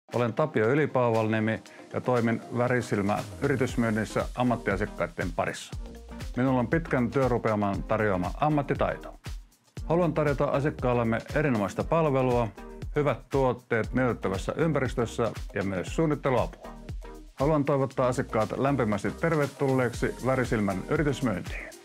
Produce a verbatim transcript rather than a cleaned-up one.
Olen Tapio Yli-Paavalniemi ja toimin Värisilmä yritysmyynnissä ammattiasiakkaiden parissa. Minulla on pitkän työrupeaman tarjoama ammattitaito. Haluan tarjota asiakkaallemme erinomaista palvelua, hyvät tuotteet miellyttävässä ympäristössä ja myös suunnitteluapua. Haluan toivottaa asiakkaat lämpimästi tervetulleeksi Värisilmän yritysmyyntiin.